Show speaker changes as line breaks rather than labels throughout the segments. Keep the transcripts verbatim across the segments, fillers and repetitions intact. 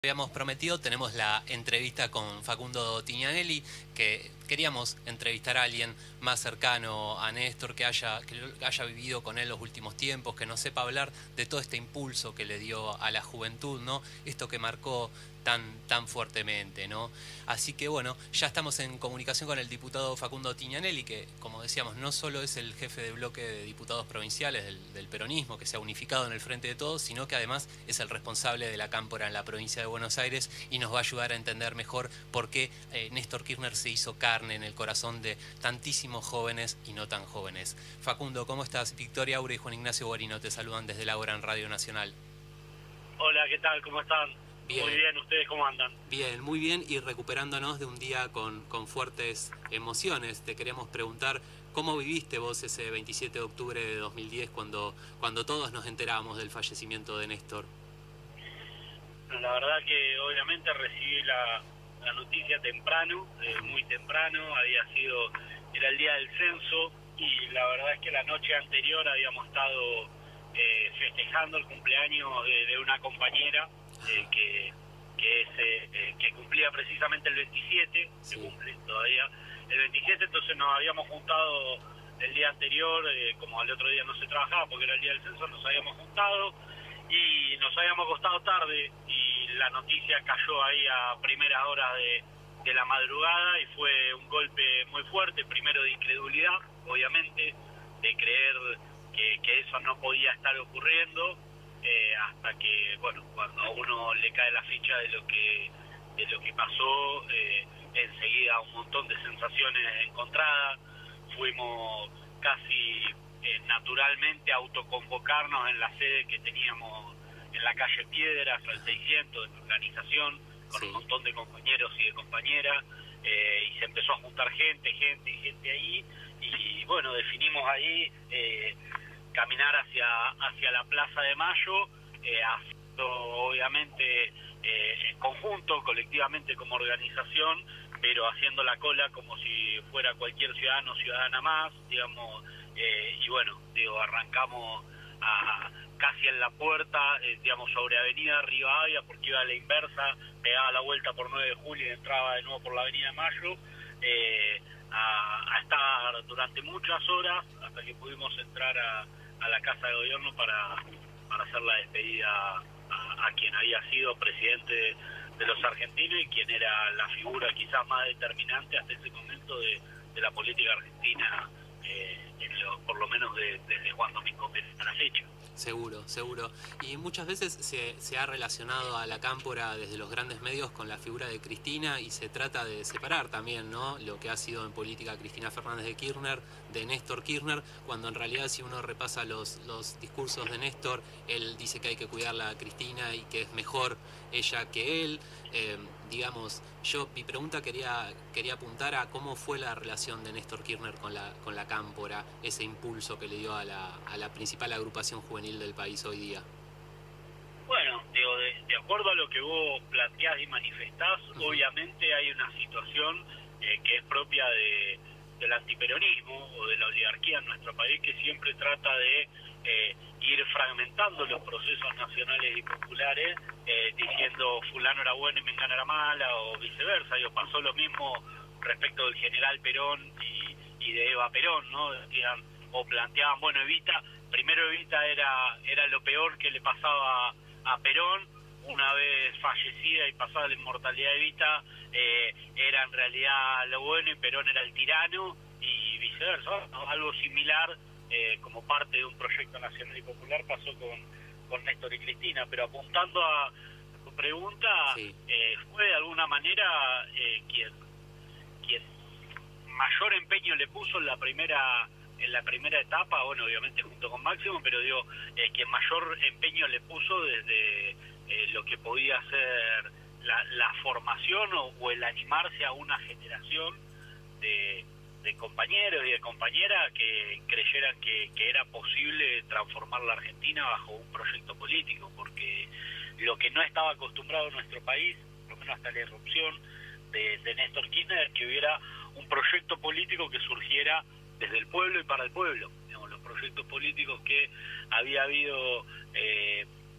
Habíamos prometido, tenemos la entrevista con Facundo Tignanelli, que queríamos entrevistar a alguien más cercano a Néstor, que haya, que haya vivido con él los últimos tiempos, que nos sepa hablar de todo este impulso que le dio a la juventud, ¿no? Esto que marcó tan, tan fuertemente, ¿no? Así que bueno, ya estamos en comunicación con el diputado Facundo Tignanelli, que como decíamos, no solo es el jefe de bloque de diputados provinciales del, del peronismo, que se ha unificado en el Frente de Todos, sino que además es el responsable de la cámpora en la provincia de Buenos Aires y nos va a ayudar a entender mejor por qué eh, Néstor Kirchner se hizo carne en el corazón de tantísimos jóvenes y no tan jóvenes. Facundo, ¿cómo estás? Victoria Aura y Juan Ignacio Guarino te saludan desde la hora en Radio Nacional.
Hola, ¿qué tal? ¿Cómo están?
Bien.
Muy bien, ¿ustedes cómo andan?
Bien, muy bien, y recuperándonos de un día con, con fuertes emociones. Te queremos preguntar, ¿cómo viviste vos ese veintisiete de octubre de dos mil diez cuando, cuando todos nos enterábamos del fallecimiento de Néstor?
La verdad que obviamente recibí la, la noticia temprano, eh, muy temprano, había sido, era el día del censo, y la verdad es que la noche anterior habíamos estado eh, festejando el cumpleaños de, de una compañera eh, que, que, es, eh, que cumplía precisamente el veintisiete,
Sí.
que cumple todavía el veintisiete, entonces nos habíamos juntado el día anterior, eh, como al otro día no se trabajaba porque era el día del censo, nos habíamos juntado y nos habíamos acostado tarde y la noticia cayó ahí a primeras horas de, de la madrugada y fue un golpe muy fuerte, primero de incredulidad, obviamente, de creer que, que eso no podía estar ocurriendo, eh, hasta que, bueno, cuando a uno le cae la ficha de lo que, de lo que pasó, eh, enseguida un montón de sensaciones encontradas, fuimos casi eh, naturalmente a autoconvocarnos en la sede que teníamos en la calle Piedras, al seiscientos, en la organización, con
Sí.
un montón de compañeros y de compañeras, eh, y se empezó a juntar gente, gente, gente ahí, y bueno, definimos ahí eh, caminar hacia, hacia la Plaza de Mayo, eh, haciendo obviamente eh, en conjunto, colectivamente como organización, pero haciendo la cola como si fuera cualquier ciudadano o ciudadana más, digamos, eh, y bueno, digo, arrancamos a, casi en la puerta, eh, digamos, sobre Avenida Rivadavia, porque iba a la inversa, pegaba la vuelta por nueve de julio y entraba de nuevo por la Avenida Mayo, eh, a, a estar durante muchas horas, hasta que pudimos entrar a, a la Casa de Gobierno para, para hacer la despedida a, a quien había sido presidente de, de los argentinos y quien era la figura quizás más determinante hasta ese momento de, de la política argentina, eh, en lo, por lo menos de, desde Juan Domingo Perón a la fecha.
Seguro, seguro. Y muchas veces se, se ha relacionado a la cámpora desde los grandes medios con la figura de Cristina y se trata de separar también, ¿no?, lo que ha sido en política Cristina Fernández de Kirchner de Néstor Kirchner, cuando en realidad si uno repasa los, los discursos de Néstor, él dice que hay que cuidarla a Cristina y que es mejor ella que él. Eh, digamos, yo mi pregunta quería, quería apuntar a cómo fue la relación de Néstor Kirchner con la, con la cámpora, ese impulso que le dio a la, a la principal agrupación juvenil del país hoy día.
Bueno, digo, de, de acuerdo a lo que vos planteás y manifestás, uh-huh. Obviamente hay una situación eh, que es propia de, del antiperonismo o de la oligarquía en nuestro país, que siempre trata de eh, ir fragmentando los procesos nacionales y populares, eh, diciendo fulano era bueno y Mengano era mala, o viceversa. Digo, pasó lo mismo respecto del general Perón y, y de Eva Perón, ¿no? Decían, o planteaban, bueno, Evita, primero Evita era, era lo peor que le pasaba a, a Perón, una vez fallecida y pasada la inmortalidad de Evita, eh, era en realidad lo bueno y Perón era el tirano, y viceversa, ¿no? Algo similar, eh, como parte de un proyecto nacional y popular, pasó con, con Néstor y Cristina. Pero apuntando a tu pregunta, sí. eh, fue de alguna manera eh, quien, quien mayor empeño le puso en la primera en la primera etapa, bueno, obviamente junto con Máximo, pero digo, eh, quien mayor empeño le puso desde eh, lo que podía ser la, la formación o, o el animarse a una generación de, de compañeros y de compañeras que creyeran que, que era posible transformar la Argentina bajo un proyecto político, porque lo que no estaba acostumbrado en nuestro país, por lo menos hasta la irrupción de, de Néstor Kirchner, es que hubiera un proyecto político que surgiera desde el pueblo y para el pueblo. Digamos, los proyectos políticos que había habido eh,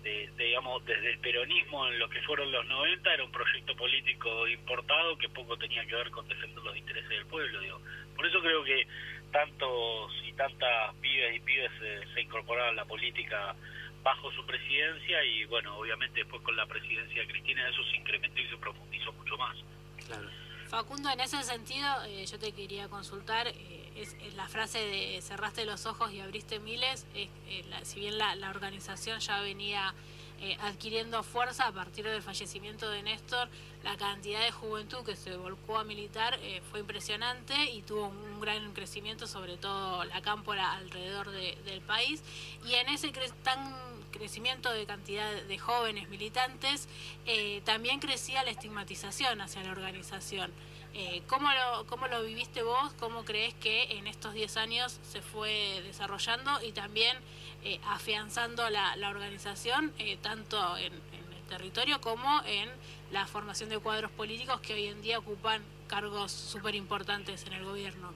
de, de, digamos, desde el peronismo en lo que fueron los noventa, era un proyecto político importado que poco tenía que ver con defender los intereses del pueblo, digo. Por eso creo que tantos y tantas pibes y pibes se, se incorporaron a la política bajo su presidencia, y bueno, obviamente después con la presidencia de Cristina eso se incrementó y se profundizó mucho más.
Claro. Facundo, en ese sentido, eh, yo te quería consultar, eh, es, es la frase de cerraste los ojos y abriste miles, eh, eh, la, si bien la, la organización ya venía eh, adquiriendo fuerza a partir del fallecimiento de Néstor, la cantidad de juventud que se volcó a militar eh, fue impresionante y tuvo un gran crecimiento, sobre todo la cámpora alrededor de, del país, y en ese cre tan crecimiento de cantidad de jóvenes militantes, eh, también crecía la estigmatización hacia la organización. Eh, ¿cómo, lo, ¿Cómo lo viviste vos? ¿Cómo crees que en estos diez años se fue desarrollando y también eh, afianzando la, la organización, eh, tanto en, en el territorio como en la formación de cuadros políticos que hoy en día ocupan cargos súper importantes en el gobierno?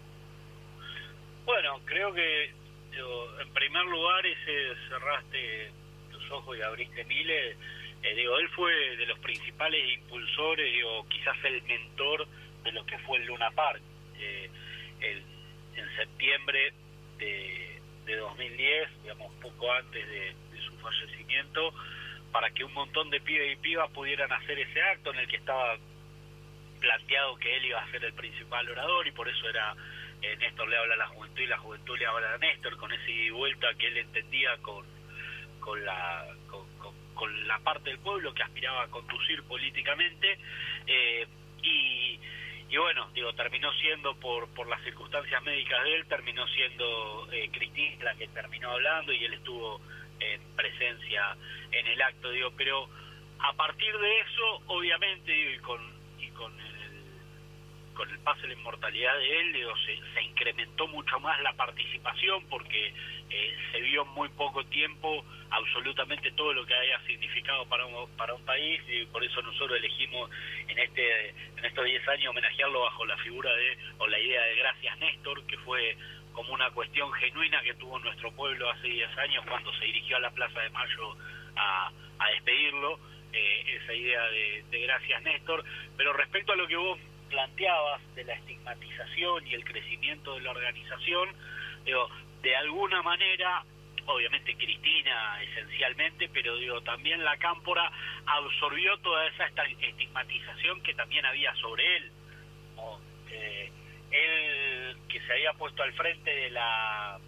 Bueno, creo que digo, en primer lugar ese cerraste tus ojos y abriste miles, eh, digo, él fue de los principales impulsores, digo, quizás el mentor de lo que fue el Luna Park. Eh, el, en septiembre de, de dos mil diez, digamos, poco antes de, de su fallecimiento, para que un montón de pibes y pibas pudieran hacer ese acto en el que estaba planteado que él iba a ser el principal orador, y por eso era eh, Néstor le habla a la juventud y la juventud le habla a Néstor, con ese ida y vuelta que él entendía con, con, la, con, con, con la parte del pueblo que aspiraba a conducir políticamente, eh, y, y bueno, digo, terminó siendo por, por las circunstancias médicas de él, terminó siendo eh, Cristina la que terminó hablando y él estuvo en presencia en el acto, digo, pero a partir de eso, obviamente, digo, y con, y con el con el pase de la inmortalidad de él, digo, se, se incrementó mucho más la participación, porque eh, se vio en muy poco tiempo absolutamente todo lo que haya significado para un, para un país, y por eso nosotros elegimos en este en estos diez años homenajearlo bajo la figura de, o la idea de Gracias Néstor, que fue como una cuestión genuina que tuvo nuestro pueblo hace diez años cuando se dirigió a la Plaza de Mayo a, a despedirlo, eh, esa idea de, de Gracias Néstor. Pero respecto a lo que vos planteabas de la estigmatización y el crecimiento de la organización, digo, de alguna manera, obviamente Cristina esencialmente, pero digo, también la cámpora absorbió toda esa estigmatización que también había sobre él, ¿no? Eh, él que se había puesto al frente de la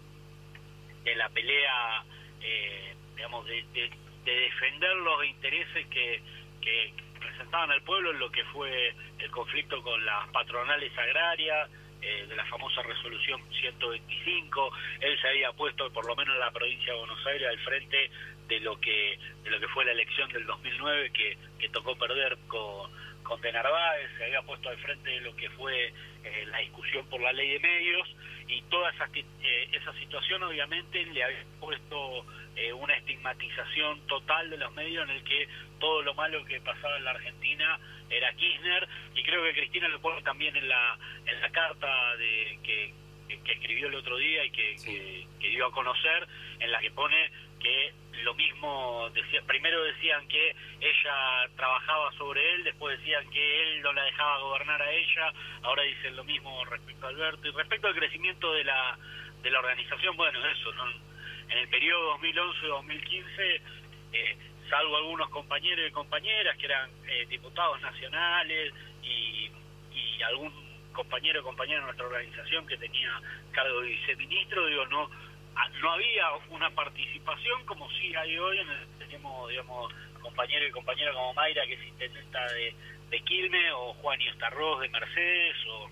de la pelea, eh, digamos, de, de, de defender los intereses que, que representaban al pueblo en lo que fue el conflicto con las patronales agrarias, eh, de la famosa resolución ciento veinticinco. Él se había puesto, por lo menos en la provincia de Buenos Aires, al frente de lo que de lo que fue la elección del dos mil nueve, que, que tocó perder con, con de Narváez. Se había puesto al frente de lo que fue eh, la discusión por la ley de medios, y toda esa, eh, esa situación obviamente le había puesto eh, una estigmatización total de los medios, en el que todo lo malo que pasaba en la Argentina era Kirchner, y creo que Cristina lo pone también en la en la carta de que, que, que escribió el otro día y que, sí. que, que dio a conocer, en la que pone que lo mismo, decía, primero decían que ella trabajaba sobre él, después decían que él no la dejaba gobernar a ella, ahora dicen lo mismo respecto a Alberto. Y respecto al crecimiento de la de la organización, bueno, eso, ¿no? En el periodo dos mil once dos mil quince, eh, salvo algunos compañeros y compañeras que eran eh, diputados nacionales y, y algún compañero o compañera de nuestra organización que tenía cargo de viceministro, digo, no no había una participación como sí hay hoy. En el, tenemos, digamos, compañeros y compañeras como Mayra, que es intendenta de, de Quilmes, o Juan Iostarroz de Mercedes, o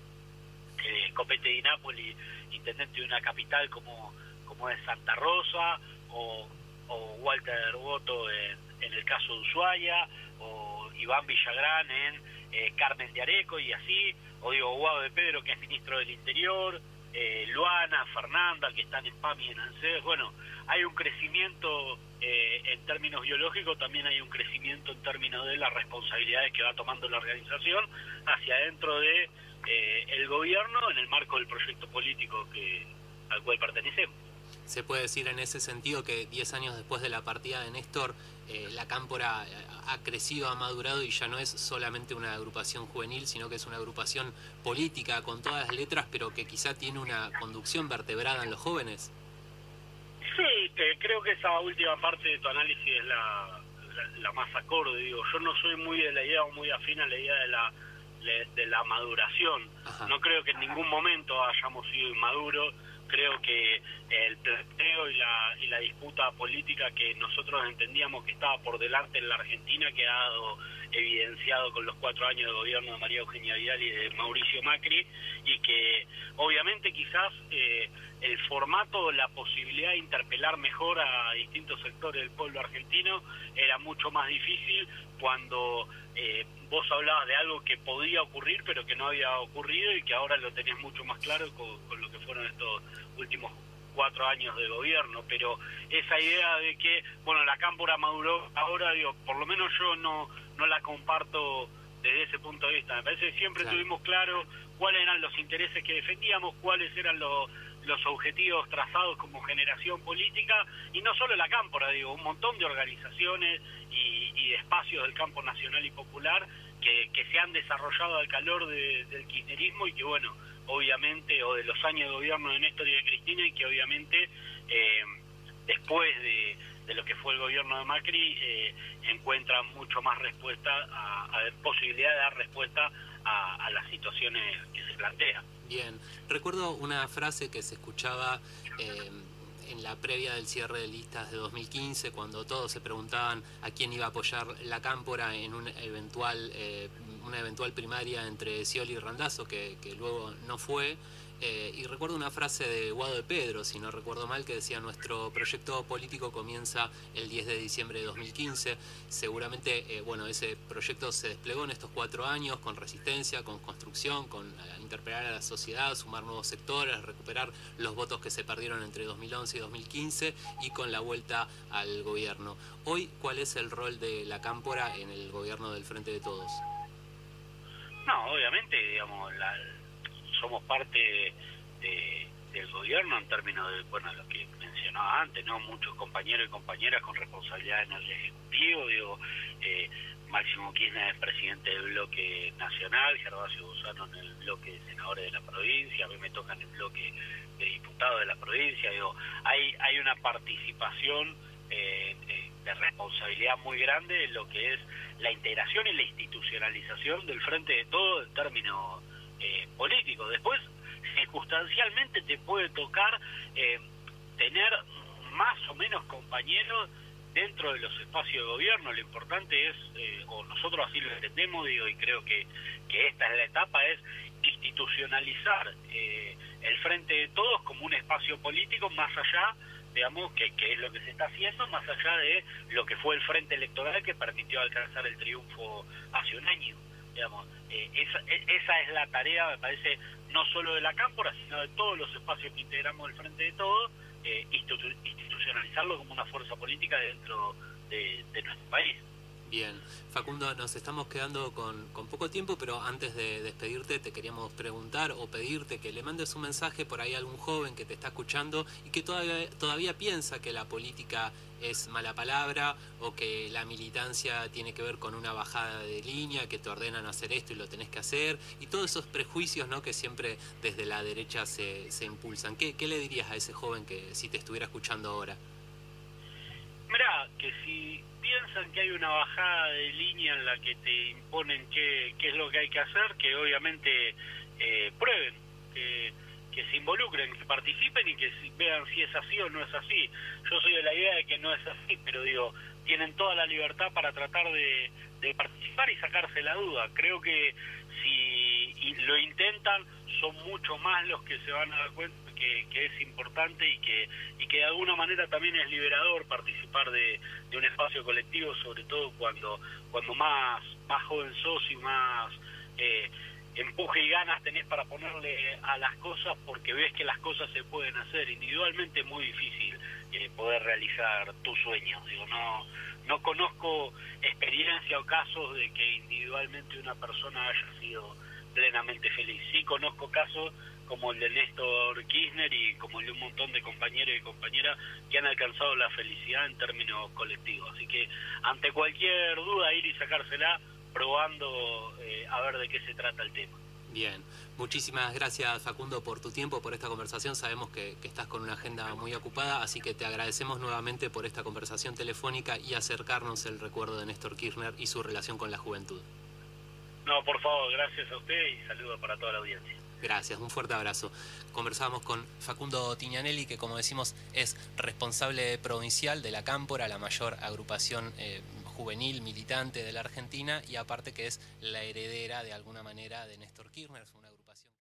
eh, Copete de Nápoles, intendente de una capital como, como es Santa Rosa, o, o Walter Boto en, en el caso de Ushuaia, o Iván Villagrán en eh, Carmen de Areco, y así, o digo, Guado de Pedro, que es ministro del Interior, Eh, Luana, Fernanda, que están en P A M y en ANSES. Bueno, hay un crecimiento eh, en términos biológicos, también hay un crecimiento en términos de las responsabilidades que va tomando la organización hacia adentro de eh, el gobierno, en el marco del proyecto político que al cual pertenecemos.
Se puede decir en ese sentido que diez años después de la partida de Néstor, eh, la Cámpora ha crecido, ha madurado y ya no es solamente una agrupación juvenil, sino que es una agrupación política con todas las letras, pero que quizá tiene una conducción vertebrada en los jóvenes.
Sí, que creo que esa última parte de tu análisis es la, la, la más acorde. Digo, yo no soy muy de la idea o muy afín a la idea de la, de la maduración. Ajá. No creo que en ningún momento hayamos sido inmaduros. Creo que el planteo y la, y la disputa política que nosotros entendíamos que estaba por delante en la Argentina, que ha dado evidenciado con los cuatro años de gobierno de María Eugenia Vidal y de Mauricio Macri, y que obviamente quizás eh, el formato, la posibilidad de interpelar mejor a distintos sectores del pueblo argentino era mucho más difícil cuando eh, vos hablabas de algo que podía ocurrir pero que no había ocurrido y que ahora lo tenías mucho más claro con, con lo que fueron estos últimos cuatro años de gobierno. Pero esa idea de que, bueno, la Cámpora maduró ahora, digo, por lo menos yo no, no la comparto desde ese punto de vista. Me parece que siempre claro. tuvimos claro cuáles eran los intereses que defendíamos, cuáles eran los, los objetivos trazados como generación política, y no solo la Cámpora, digo, un montón de organizaciones y, y de espacios del campo nacional y popular que, que se han desarrollado al calor de, del kirchnerismo y que, bueno, obviamente, o de los años de gobierno de Néstor y de Cristina, y que obviamente eh, después de, de lo que fue el gobierno de Macri eh, encuentran mucho más respuesta, a, a posibilidad de dar respuesta a, a las situaciones que se plantean.
Bien, recuerdo una frase que se escuchaba eh, en la previa del cierre de listas de dos mil quince, cuando todos se preguntaban a quién iba a apoyar la Cámpora en un eventual, eh, una eventual primaria entre Scioli y Randazzo, que, que luego no fue. Eh, y recuerdo una frase de Guado de Pedro, si no recuerdo mal, que decía: nuestro proyecto político comienza el diez de diciembre de dos mil quince. Seguramente, eh, bueno, ese proyecto se desplegó en estos cuatro años con resistencia, con construcción, con eh, interpelar a la sociedad, sumar nuevos sectores, recuperar los votos que se perdieron entre dos mil once y dos mil quince y con la vuelta al gobierno. Hoy, ¿cuál es el rol de la Cámpora en el gobierno del Frente de Todos?
No, obviamente, digamos, la... somos parte de, del gobierno en términos de, bueno, lo que mencionaba antes, ¿no? Muchos compañeros y compañeras con responsabilidad en el Ejecutivo, digo, eh, Máximo Kirchner es presidente del bloque nacional, Gervasio Buzano en el bloque de senadores de la provincia, a mí me toca en el bloque de diputados de la provincia, digo, hay, hay una participación eh, de, de responsabilidad muy grande en lo que es la integración y la institucionalización del Frente de Todos en términos Eh, político. Después, circunstancialmente te puede tocar eh, tener más o menos compañeros dentro de los espacios de gobierno. Lo importante es, eh, o nosotros así lo entendemos, digo, y creo que, que esta es la etapa, es institucionalizar eh, el Frente de Todos como un espacio político más allá, digamos, que, que es lo que se está haciendo, más allá de lo que fue el Frente Electoral que permitió alcanzar el triunfo hace un año. Digamos, eh, esa, esa es la tarea, me parece, no solo de la Cámpora, sino de todos los espacios que integramos el Frente de Todos, eh, institu institucionalizarlo como una fuerza política dentro de, de nuestro país.
Bien, Facundo, nos estamos quedando con, con poco tiempo, pero antes de despedirte te queríamos preguntar o pedirte que le mandes un mensaje por ahí a algún joven que te está escuchando y que todavía, todavía piensa que la política es mala palabra o que la militancia tiene que ver con una bajada de línea, que te ordenan hacer esto y lo tenés que hacer, y todos esos prejuicios, ¿no?, que siempre desde la derecha se, se impulsan. ¿Qué, ¿Qué le dirías a ese joven que si te estuviera escuchando ahora?
Mirá, que si piensan que hay una bajada de línea en la que te imponen qué, qué es lo que hay que hacer, que obviamente eh, prueben, que, que se involucren, que participen y que vean si es así o no es así. Yo soy de la idea de que no es así, pero digo, tienen toda la libertad para tratar de, de participar y sacarse la duda. Creo que si lo intentan, son mucho más los que se van a dar cuenta que, que es importante y que y que de alguna manera también es liberador participar de, de un espacio colectivo, sobre todo cuando cuando más más joven sos y más eh, empuje y ganas tenés para ponerle a las cosas, porque ves que las cosas se pueden hacer. Individualmente es muy difícil eh, poder realizar tus sueños. Digo, no no conozco experiencia o casos de que individualmente una persona haya sido plenamente feliz. Sí conozco casos como el de Néstor Kirchner y como el de un montón de compañeros y compañeras que han alcanzado la felicidad en términos colectivos. Así que ante cualquier duda, ir y sacársela probando eh, a ver de qué se trata el tema.
Bien, muchísimas gracias Facundo por tu tiempo, por esta conversación. Sabemos que, que estás con una agenda muy ocupada, así que te agradecemos nuevamente por esta conversación telefónica y acercarnos el recuerdo de Néstor Kirchner y su relación con la juventud.
No, por favor, gracias a usted y saludos para toda la audiencia.
Gracias, un fuerte abrazo. Conversábamos con Facundo Tignanelli, que como decimos es responsable provincial de la Cámpora, la mayor agrupación eh, juvenil militante de la Argentina, y aparte que es la heredera de alguna manera de Néstor Kirchner. Una